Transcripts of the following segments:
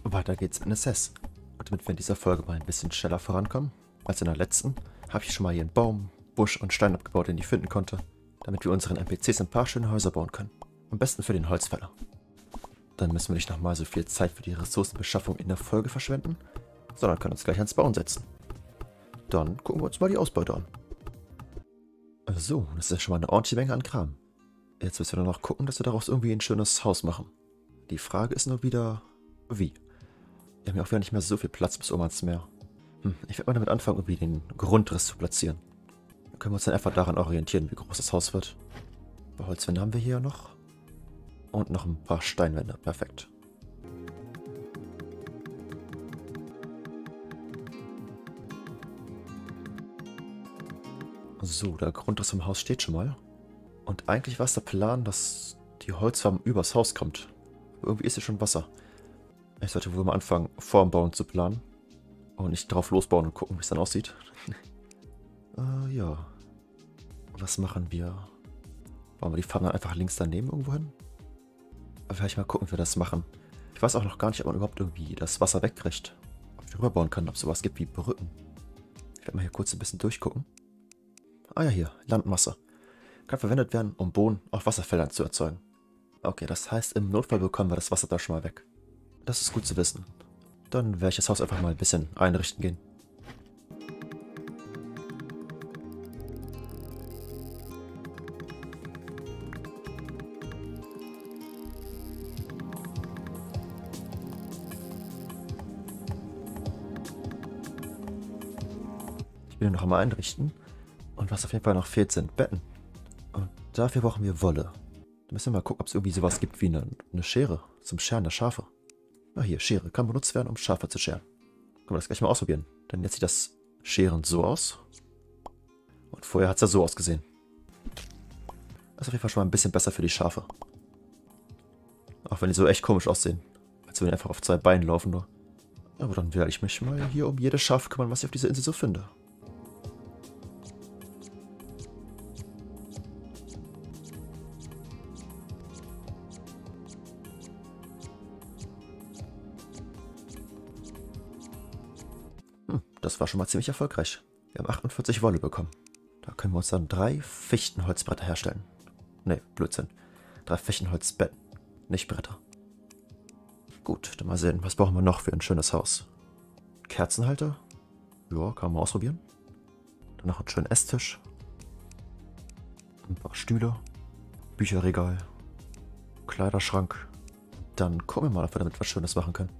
Weiter geht's in SS. Und damit wir in dieser Folge mal ein bisschen schneller vorankommen als in der letzten, habe ich schon mal hier einen Baum, Busch und Stein abgebaut, den ich finden konnte, damit wir unseren NPCs ein paar schöne Häuser bauen können. Am besten für den Holzfäller. Dann müssen wir nicht nochmal so viel Zeit für die Ressourcenbeschaffung in der Folge verschwenden, sondern können uns gleich ans Bauen setzen. Dann gucken wir uns mal die Ausbeute an. So, das ist ja schon mal eine ordentliche Menge an Kram. Jetzt müssen wir nur noch gucken, dass wir daraus irgendwie ein schönes Haus machen. Die Frage ist nur wieder, wie? Wir haben ja auch wieder nicht mehr so viel Platz bis oben ans Meer. Ich werde mal damit anfangen, irgendwie den Grundriss zu platzieren. Dann können wir uns dann einfach daran orientieren, wie groß das Haus wird. Ein paar Holzwände haben wir hier noch. Und noch ein paar Steinwände. Perfekt. So, der Grundriss vom Haus steht schon mal. Und eigentlich war es der Plan, dass die Holzfarbe übers Haus kommt. Aber irgendwie ist hier schon Wasser. Ich sollte wohl mal anfangen, vorm Bauen zu planen. Und nicht drauf losbauen und gucken, wie es dann aussieht. Ja. Was machen wir? Bauen wir die Farben dann einfach links daneben irgendwo hin? Aber vielleicht mal gucken, wie wir das machen. Ich weiß auch noch gar nicht, ob man überhaupt irgendwie das Wasser wegkriegt. Ob ich rüberbauen kann, ob es sowas gibt wie Brücken. Ich werde mal hier kurz ein bisschen durchgucken. Ah ja, hier, Landmasse. Kann verwendet werden, um Bohnen auf Wasserfeldern zu erzeugen. Okay, das heißt, im Notfall bekommen wir das Wasser da schon mal weg. Das ist gut zu wissen. Dann werde ich das Haus einfach mal ein bisschen einrichten gehen. Ich will noch einmal einrichten. Und was auf jeden Fall noch fehlt, sind Betten. Und dafür brauchen wir Wolle. Da müssen wir mal gucken, ob es irgendwie sowas gibt wie eine Schere zum Scheren der Schafe. Ah, hier, Schere. Kann benutzt werden, um Schafe zu scheren. Können wir das gleich mal ausprobieren. Denn jetzt sieht das Scheren so aus. Und vorher hat es ja so ausgesehen. Das ist auf jeden Fall schon mal ein bisschen besser für die Schafe. Auch wenn die so echt komisch aussehen. Als würden die einfach auf zwei Beinen laufen nur. Aber dann werde ich mich mal hier um jedes Schaf kümmern, was ich auf dieser Insel so finde. Das war schon mal ziemlich erfolgreich. Wir haben 48 Wolle bekommen. Da können wir uns dann 3 Fichtenholzbretter herstellen. Ne, Blödsinn. 3 Fichtenholzbetten, nicht Bretter. Gut, dann mal sehen, was brauchen wir noch für ein schönes Haus? Kerzenhalter? Ja, kann man mal ausprobieren. Dann noch einen schönen Esstisch. Ein paar Stühle. Bücherregal. Kleiderschrank. Dann gucken wir mal, ob wir damit was Schönes machen können.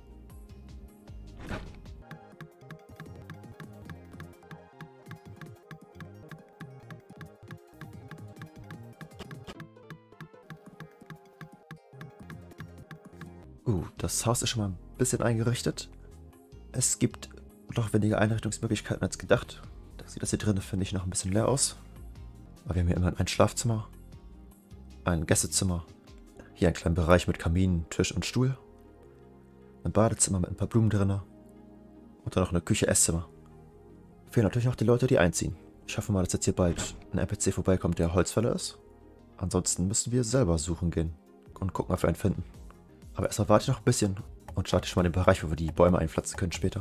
Das Haus ist schon mal ein bisschen eingerichtet. Es gibt noch weniger Einrichtungsmöglichkeiten als gedacht. Da sieht das hier drin, finde ich, noch ein bisschen leer aus. Aber wir haben hier immerhin ein Schlafzimmer, ein Gästezimmer, hier einen kleinen Bereich mit Kamin, Tisch und Stuhl, ein Badezimmer mit ein paar Blumen drin und dann noch eine Küche, Esszimmer. Fehlen natürlich noch die Leute, die einziehen. Ich hoffe mal, dass jetzt hier bald ein NPC vorbeikommt, der Holzfäller ist. Ansonsten müssen wir selber suchen gehen und gucken, ob wir einen finden. Aber erstmal warte ich noch ein bisschen und starte schon mal den Bereich, wo wir die Bäume einpflanzen können später.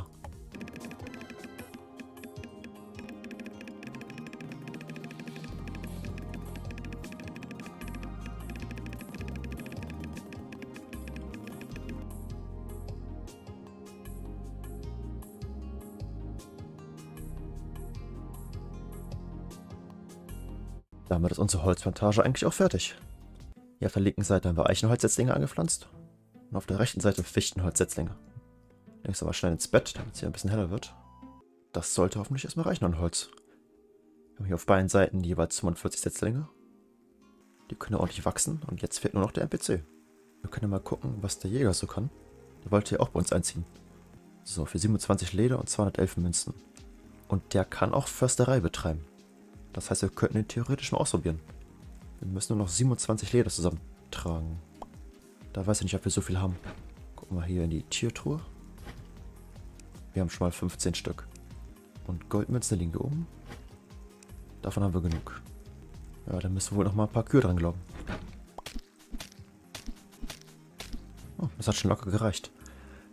Damit ist unsere Holzplantage eigentlich auch fertig. Hier auf der linken Seite haben wir Eichenholzsetzlinge angepflanzt. Und auf der rechten Seite Fichtenholzsetzlinge. Links aber schnell ins Bett, damit es hier ein bisschen heller wird. Das sollte hoffentlich erstmal reichen an Holz. Wir haben hier auf beiden Seiten jeweils 45 Setzlinge. Die können ordentlich wachsen und jetzt fehlt nur noch der NPC. Wir können mal gucken, was der Jäger so kann. Der wollte ja auch bei uns einziehen. So, für 27 Leder und 211 Münzen. Und der kann auch Försterei betreiben. Das heißt, wir könnten ihn theoretisch mal ausprobieren. Wir müssen nur noch 27 Leder zusammentragen. Da weiß ich nicht, ob wir so viel haben. Gucken wir hier in die Tiertruhe. Wir haben schon mal 15 Stück. Und Goldmünzen liegen hier oben. Davon haben wir genug. Ja, dann müssen wir wohl noch mal ein paar Kühe dran glauben. Oh, das hat schon locker gereicht.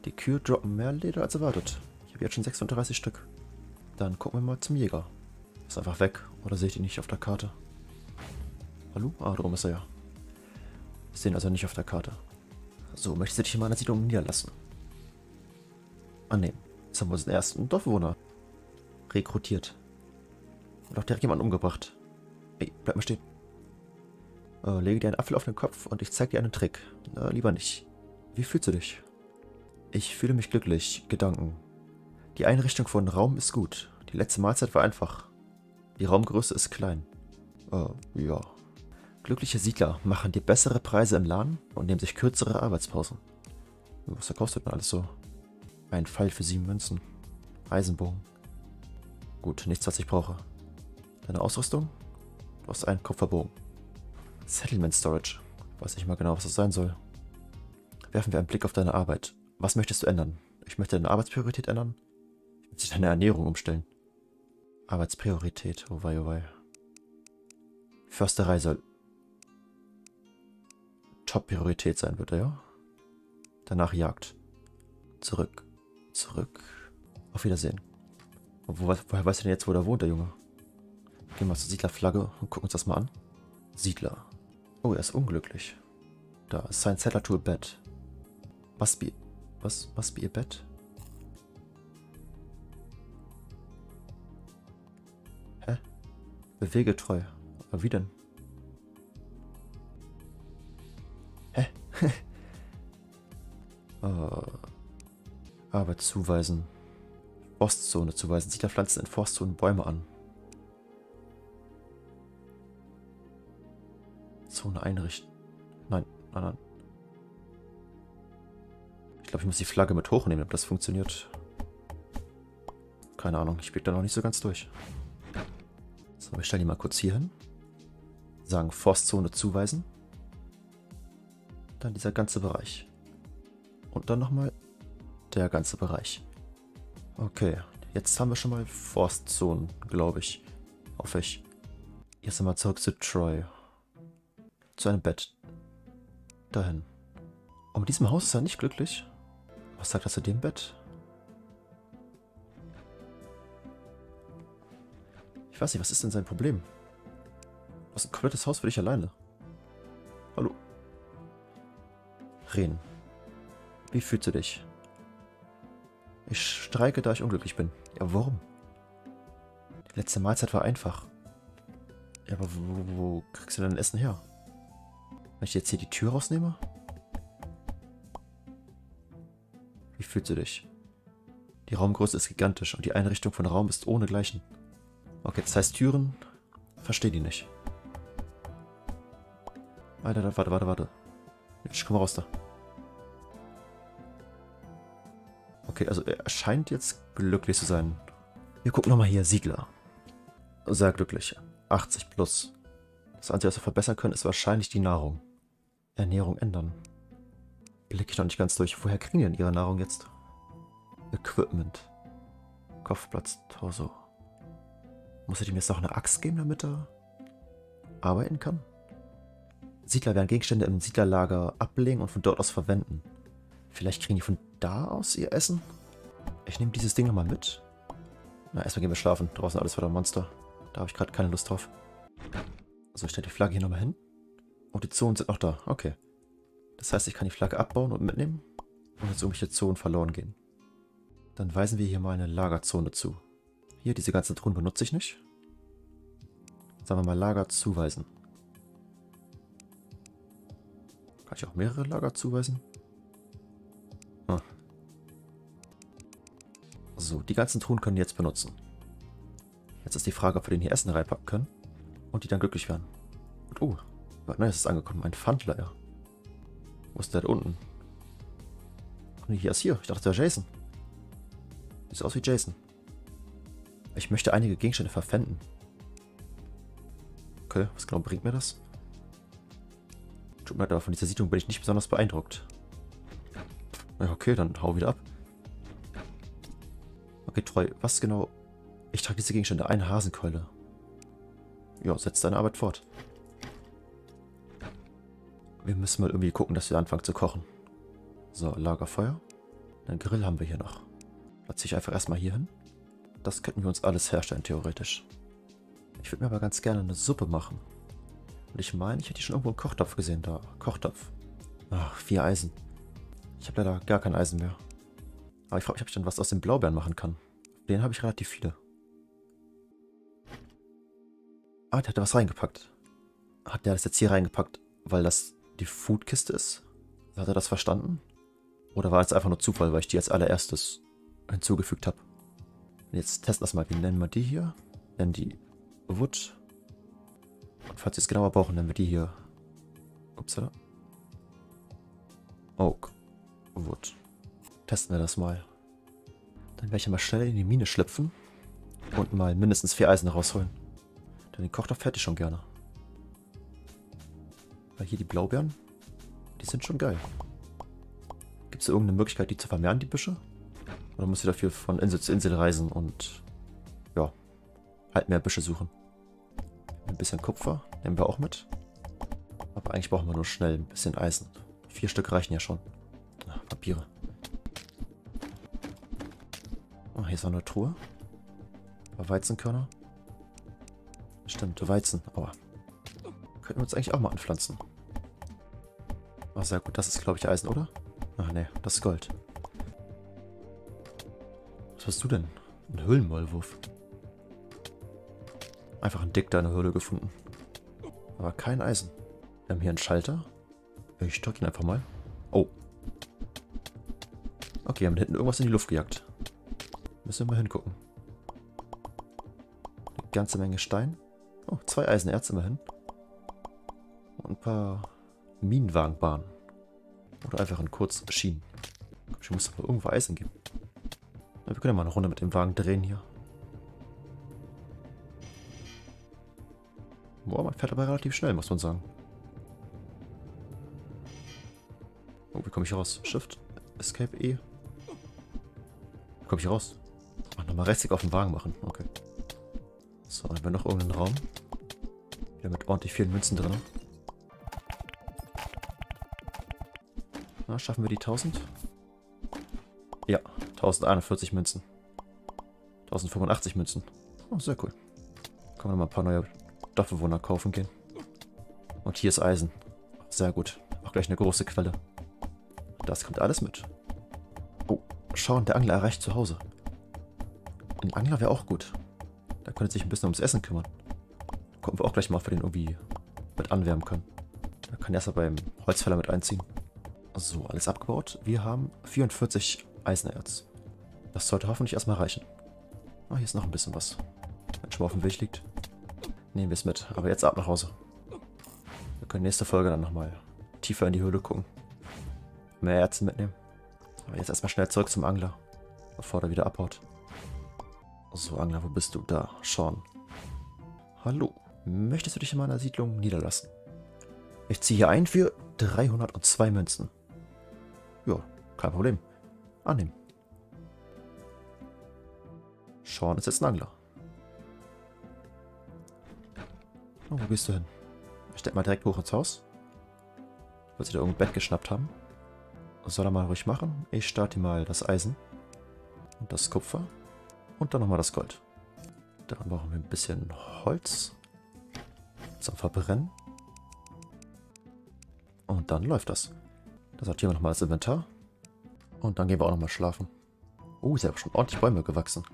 Die Kühe droppen mehr Leder als erwartet. Ich habe jetzt schon 36 Stück. Dann gucken wir mal zum Jäger. Ist einfach weg. Oder sehe ich ihn nicht auf der Karte? Hallo? Ah, da oben ist er ja. Wir sehen also nicht auf der Karte. So, möchtest du dich in meiner Siedlung niederlassen? Annehmen. Jetzt haben wir unseren ersten Dorfbewohner rekrutiert. Und auch direkt jemanden umgebracht. Ey, bleib mal stehen. Lege dir einen Apfel auf den Kopf und ich zeige dir einen Trick. Lieber nicht. Wie fühlst du dich? Ich fühle mich glücklich. Gedanken. Die Einrichtung von Raum ist gut. Die letzte Mahlzeit war einfach. Die Raumgröße ist klein. Ja. Glückliche Siedler machen dir bessere Preise im Laden und nehmen sich kürzere Arbeitspausen. Was verkaufst du denn alles so? Ein Pfeil für 7 Münzen. Eisenbogen. Gut, nichts, was ich brauche. Deine Ausrüstung? Du hast einen Kupferbogen. Settlement Storage. Weiß nicht mal genau, was das sein soll. Werfen wir einen Blick auf deine Arbeit. Was möchtest du ändern? Ich möchte deine Arbeitspriorität ändern. Ich möchte deine Ernährung umstellen. Arbeitspriorität. Oh wei, oh wei. Försterei soll Top-Priorität sein, wird er, ja? Danach Jagd. Zurück. Zurück. Auf Wiedersehen. Woher weißt du denn jetzt, wo der wohnt, der Junge? Gehen wir mal zur Siedlerflagge und gucken uns das mal an. Siedler. Oh, er ist unglücklich. Da ist sein Settler to a bed. Must be a bed? Hä? Bewege treu. Aber wie denn? Hä? Arbeit zuweisen. Forstzone zuweisen. Siedler pflanzen in Forstzonen Bäume an. Zone einrichten. Nein, nein, nein. Ich glaube, ich muss die Flagge mit hochnehmen, damit das funktioniert. Keine Ahnung, ich blick da noch nicht so ganz durch. So, wir stellen die mal kurz hier hin. Sagen Forstzone zuweisen. Dann dieser ganze Bereich. Und dann nochmal der ganze Bereich. Okay, jetzt haben wir schon mal Forstzonen, glaube ich. Hoffe ich. Jetzt einmal zurück zu Troy. Zu einem Bett. Dahin. Und mit diesem Haus ist er nicht glücklich. Was sagt er zu dem Bett? Ich weiß nicht, was ist denn sein Problem? Du hast ein komplettes Haus für dich alleine. Hallo. Ren. Wie fühlst du dich? Ich streike, da ich unglücklich bin. Ja, warum? Die letzte Mahlzeit war einfach. Ja, aber wo kriegst du dein Essen her? Wenn ich jetzt hier die Tür rausnehme? Wie fühlst du dich? Die Raumgröße ist gigantisch und die Einrichtung von Raum ist ohnegleichen. Okay, das heißt Türen. Verstehe die nicht. Alter, warte. Ich komme raus da. Okay, also er scheint jetzt glücklich zu sein. Wir gucken nochmal hier. Siedler. Sehr glücklich. 80 plus. Das Einzige, was wir verbessern können, ist wahrscheinlich die Nahrung. Ernährung ändern. Blicke ich noch nicht ganz durch. Woher kriegen die denn ihre Nahrung jetzt? Equipment. Kopfplatz, Torso. Muss ich ihm jetzt noch eine Axt geben, damit er arbeiten kann? Siedler werden Gegenstände im Siedlerlager ablegen und von dort aus verwenden. Vielleicht kriegen die von da aus ihr Essen? Ich nehme dieses Ding nochmal mit. Na, erstmal gehen wir schlafen. Draußen alles voller Monster. Da habe ich gerade keine Lust drauf. So, ich stelle die Flagge hier nochmal hin. Und die Zonen sind noch da. Okay. Das heißt, ich kann die Flagge abbauen und mitnehmen. Und jetzt irgendwelche Zonen verloren gehen. Dann weisen wir hier mal eine Lagerzone zu. Hier, diese ganzen Truhen benutze ich nicht. Sagen wir mal Lager zuweisen. Kann ich auch mehrere Lager zuweisen? Ah. So, die ganzen Truhen können die jetzt benutzen. Jetzt ist die Frage, ob wir den hier Essen reinpacken können. Und die dann glücklich werden. Und nein, es ist angekommen. Ein Pfandler, ja. Wo ist der da unten? Ach nee, hier ist hier. Ich dachte, der Jason. Sieht aus wie Jason. Ich möchte einige Gegenstände verpfänden. Okay, was genau bringt mir das? Tut mir leid, aber von dieser Siedlung bin ich nicht besonders beeindruckt. Ja, okay, dann hau wieder ab. Okay, Treu, was genau... Ich trage diese Gegenstände. Eine Hasenkeule. Ja, setz deine Arbeit fort. Wir müssen mal irgendwie gucken, dass wir anfangen zu kochen. So, Lagerfeuer. Einen Grill haben wir hier noch. Platziere ich einfach erstmal hier hin. Das könnten wir uns alles herstellen, theoretisch. Ich würde mir aber ganz gerne eine Suppe machen. Und ich meine, ich hätte schon irgendwo einen Kochtopf gesehen da. Kochtopf. Ach, 4 Eisen. Ich habe leider gar kein Eisen mehr. Aber ich frage mich, ob ich dann was aus den Blaubeeren machen kann. Den habe ich relativ viele. Ah, der hat da was reingepackt. Hat der das jetzt hier reingepackt, weil das die Foodkiste ist? Hat er das verstanden? Oder war es einfach nur Zufall, weil ich die als allererstes hinzugefügt habe? Jetzt testen wir das mal. Wie nennen wir die hier? Nennen die Wood. Und falls wir es genauer brauchen, nennen wir die hier. Upsala. Oak. Wood. Testen wir das mal. Dann werde ich mal schnell in die Mine schlüpfen. Und mal mindestens 4 Eisen rausholen. Denn den Kochtopf hätte ich schon gerne. Weil hier die Blaubeeren, die sind schon geil. Gibt es irgendeine Möglichkeit, die zu vermehren, die Büsche? Oder muss ich dafür von Insel zu Insel reisen und ja, halt mehr Büsche suchen? Ein bisschen Kupfer nehmen wir auch mit. Aber eigentlich brauchen wir nur schnell ein bisschen Eisen. 4 Stück reichen ja schon. Ach, Papiere. Oh, hier ist noch eine Truhe. Ein paar Weizenkörner. Stimmt, Weizen. Aua. Könnten wir uns eigentlich auch mal anpflanzen. Ach, sehr gut. Das ist, glaube ich, Eisen, oder? Ach, nee. Das ist Gold. Was hast du denn? Ein Höhlenmaulwurf. Einfach ein Dick da in der Höhle gefunden. Aber kein Eisen. Wir haben hier einen Schalter. Ich drücke ihn einfach mal. Oh. Okay, wir haben hinten irgendwas in die Luft gejagt. Müssen wir mal hingucken. Eine ganze Menge Stein. Oh, 2 Eisenerz immerhin. Und ein paar Minenwagenbahnen. Oder einfach in Kurzschienen. Ich muss aber irgendwo Eisen geben. Wir können ja mal eine Runde mit dem Wagen drehen hier. Boah, man fährt aber relativ schnell, muss man sagen. Oh, wie komme ich raus? Shift, Escape, E. Wie komme ich raus? Ach, nochmal Rechtsklick auf den Wagen machen. Okay. So, dann haben wir noch irgendeinen Raum. Wieder mit ordentlich vielen Münzen drin. Na, schaffen wir die 1000? Ja, 1041 Münzen. 1085 Münzen. Oh, sehr cool. Können wir noch mal ein paar neue Dorfbewohner kaufen gehen. Und hier ist Eisen. Sehr gut. Auch gleich eine große Quelle. Das kommt alles mit. Oh, schauen, der Angler erreicht zu Hause. Ein Angler wäre auch gut. Da könnte sich ein bisschen ums Essen kümmern. Gucken wir auch gleich mal, ob wir den irgendwie mit anwärmen können. Da kann erst mal beim Holzfäller mit einziehen. So, alles abgebaut. Wir haben 44 Eisenerz. Das sollte hoffentlich erstmal reichen. Ah, hier ist noch ein bisschen was. Wenn schon mal auf dem Weg liegt. Nehmen wir es mit. Aber jetzt ab nach Hause. Wir können nächste Folge dann nochmal tiefer in die Höhle gucken. Mehr Erze mitnehmen. Aber jetzt erstmal schnell zurück zum Angler. Bevor der wieder abhaut. So, Angler, wo bist du? Da, Sean. Hallo. Möchtest du dich in meiner Siedlung niederlassen? Ich ziehe hier ein für 302 Münzen. Ja, kein Problem. Annehmen. Sean ist jetzt ein Angler. Oh, wo gehst du hin? Ich steck mal direkt hoch ins Haus. Wird sich da irgendein Bett geschnappt haben. Soll er mal ruhig machen. Ich starte mal das Eisen. Und das Kupfer. Und dann nochmal das Gold. Dann brauchen wir ein bisschen Holz. Zum Verbrennen. Und dann läuft das. Da sortieren wir nochmal das Inventar. Und dann gehen wir auch nochmal schlafen. Oh, ist ja schon ordentlich Bäume gewachsen.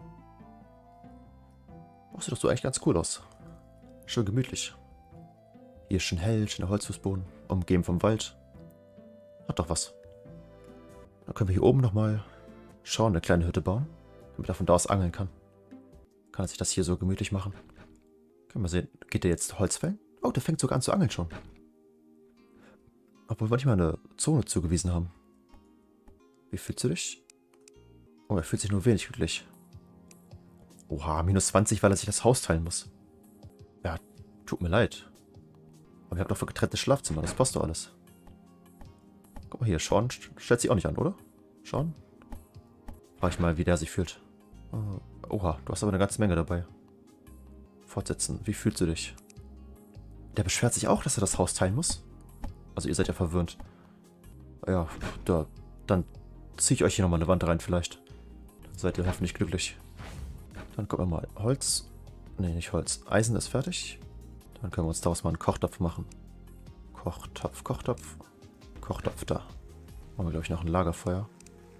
Oh, sieht doch so eigentlich ganz cool aus. Schön gemütlich. Hier ist schön hell, schöner Holzfußboden. Umgeben vom Wald. Hat doch was. Dann können wir hier oben nochmal schauen, eine kleine Hütte bauen. Damit er von da aus angeln kann. Kann er sich das hier so gemütlich machen. Können wir sehen, geht der jetzt Holz fällen? Oh, der fängt sogar an zu angeln schon. Obwohl wir nicht mal eine Zone zugewiesen haben. Wie fühlst du dich? Oh, er fühlt sich nur wenig glücklich. Oha, minus 20, weil er sich das Haus teilen muss. Ja, tut mir leid. Aber ihr habt doch für getrenntes Schlafzimmer, das passt doch alles. Guck mal hier, Sean stellt sich auch nicht an, oder? Sean? Frag ich mal, wie der sich fühlt. Oha, du hast aber eine ganze Menge dabei. Fortsetzen, wie fühlst du dich? Der beschwert sich auch, dass er das Haus teilen muss? Also ihr seid ja verwöhnt. Ja, dann ziehe ich euch hier nochmal eine Wand rein vielleicht. Dann seid ihr hoffentlich glücklich. Dann gucken wir mal. Holz. Ne, nicht Holz. Eisen ist fertig. Dann können wir uns daraus mal einen Kochtopf machen. Kochtopf, Kochtopf. Kochtopf da. Machen wir, glaube ich, noch ein Lagerfeuer.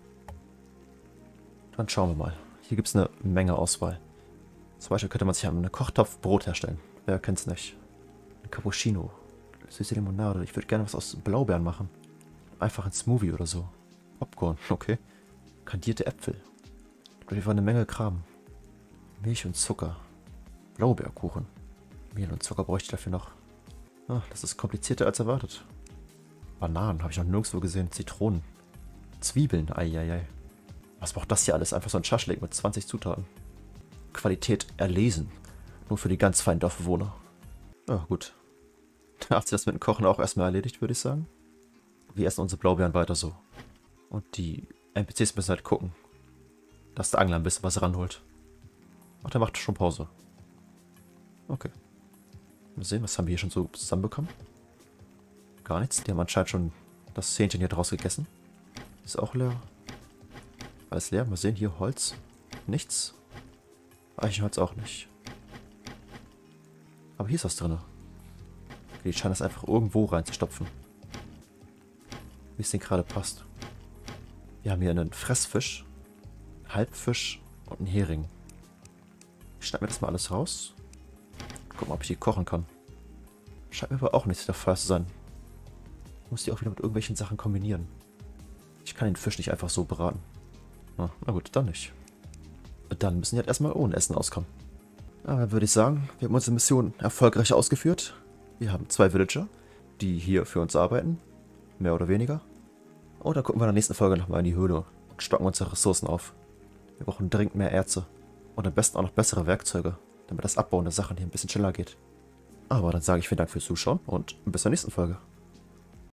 Dann schauen wir mal. Hier gibt es eine Menge Auswahl. Zum Beispiel könnte man sich eine Kochtopfbrot herstellen. Wer kennt's nicht? Ein Cappuccino. Süße Limonade. Ich würde gerne was aus Blaubeeren machen. Einfach ein Smoothie oder so. Popcorn, okay. Kandierte Äpfel. Da war eine Menge Kram. Milch und Zucker. Blaubeerkuchen. Mehl und Zucker bräuchte ich dafür noch. Ah, das ist komplizierter als erwartet. Bananen habe ich noch nirgendwo gesehen. Zitronen. Zwiebeln. Eieiei. Was braucht das hier alles? Einfach so ein Schaschlik mit 20 Zutaten. Qualität erlesen. Nur für die ganz feinen Dorfbewohner. Ja, gut. Da hat sich das mit dem Kochen auch erstmal erledigt, würde ich sagen. Wir essen unsere Blaubeeren weiter so. Und die NPCs müssen halt gucken, dass der Angler ein bisschen was ranholt. Ach, der macht schon Pause. Okay. Mal sehen, was haben wir hier schon so zusammenbekommen? Gar nichts. Die haben anscheinend schon das Hähnchen hier draus gegessen. Ist auch leer. Alles leer. Mal sehen, hier Holz. Nichts. Eichenholz auch nicht. Aber hier ist was drin. Die scheinen das einfach irgendwo reinzustopfen. Wie es denen gerade passt. Wir haben hier einen Fressfisch, einen Halbfisch und einen Hering. Ich schneide mir das mal alles raus. Gucken, ob ich die kochen kann. Scheint mir aber auch nicht der Fall zu sein. Ich muss die auch wieder mit irgendwelchen Sachen kombinieren. Ich kann den Fisch nicht einfach so braten. Na gut, dann nicht. Dann müssen die halt erstmal ohne Essen auskommen. Aber dann würde ich sagen, wir haben unsere Mission erfolgreich ausgeführt. Wir haben 2 Villager, die hier für uns arbeiten. Mehr oder weniger. Und dann gucken wir in der nächsten Folge nochmal in die Höhle und stocken unsere Ressourcen auf. Wir brauchen dringend mehr Erze. Und am besten auch noch bessere Werkzeuge, damit das Abbauen der Sachen hier ein bisschen schneller geht. Aber dann sage ich vielen Dank fürs Zuschauen und bis zur nächsten Folge.